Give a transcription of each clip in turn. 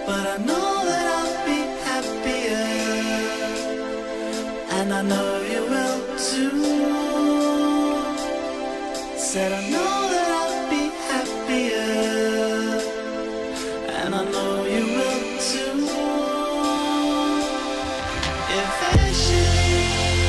but I know that I'll be happier, and I know you will too. Said I know that I'll be happier, and I know you will too. Eventually,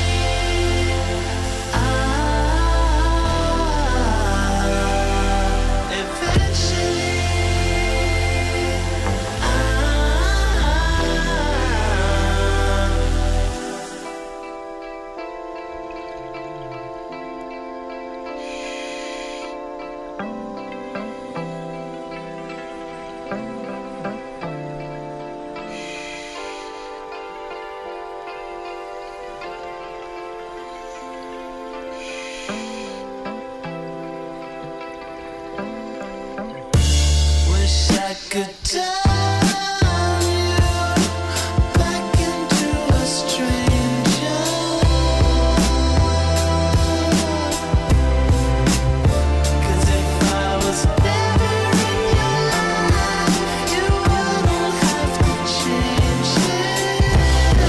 I could turn you back into a stranger, 'cause if I was never in your life, you wouldn't have to change it.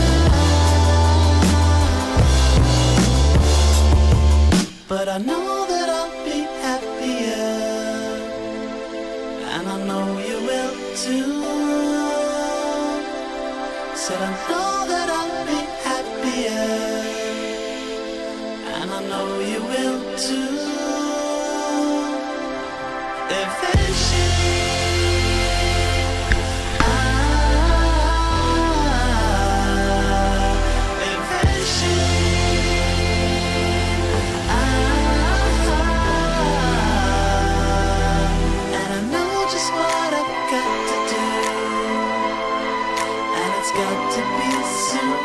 But I know that I'll be happier, and I know you will too. Said I know that I'll be happier, and I know you will too. Eventually, got to be soon,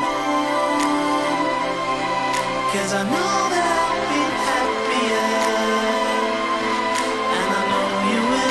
'cause I know that I'll be happier, and I know you will.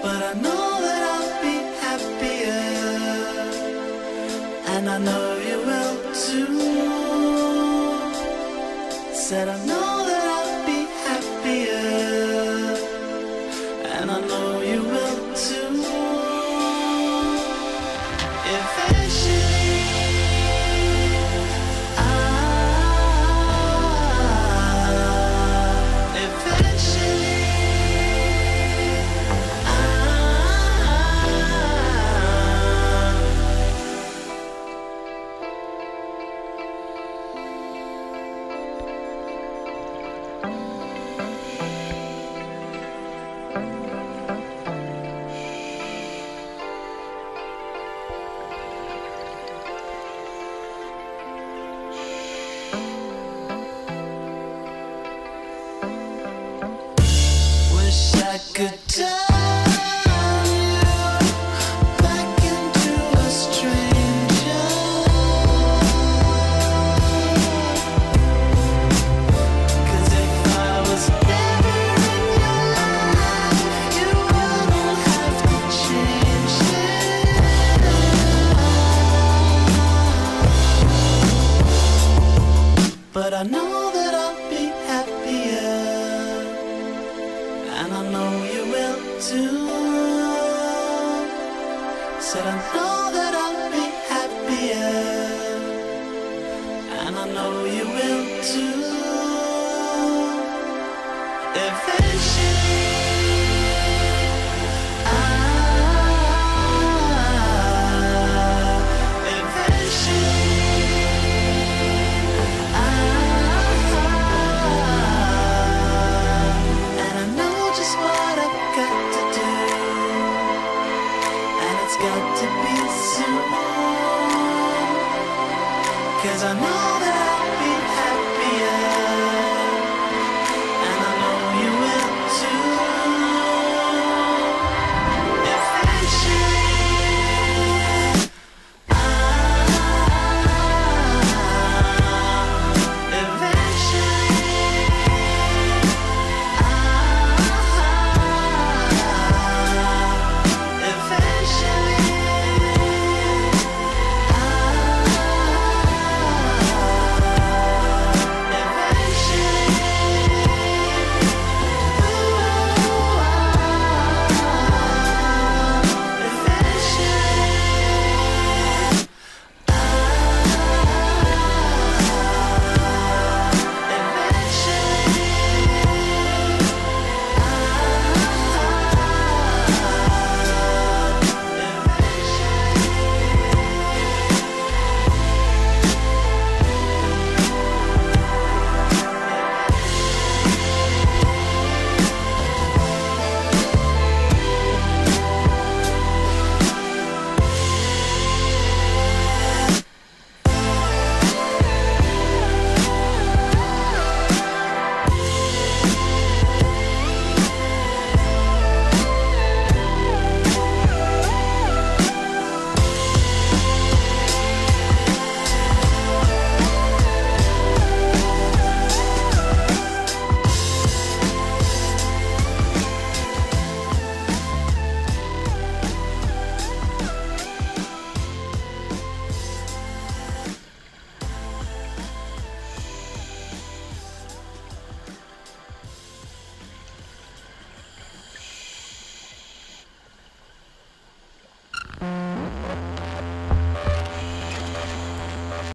but I know that I'll be happier, and I know you will too. Said I know that I'll be happier, and I know you will too. Eventually, wish I could turn you back into a stranger, 'cause if I was never in your life, you wouldn't have to change it. But I know that I'll be happier, and I know you will too. Said I know that I'll be happier, and I know you will too. If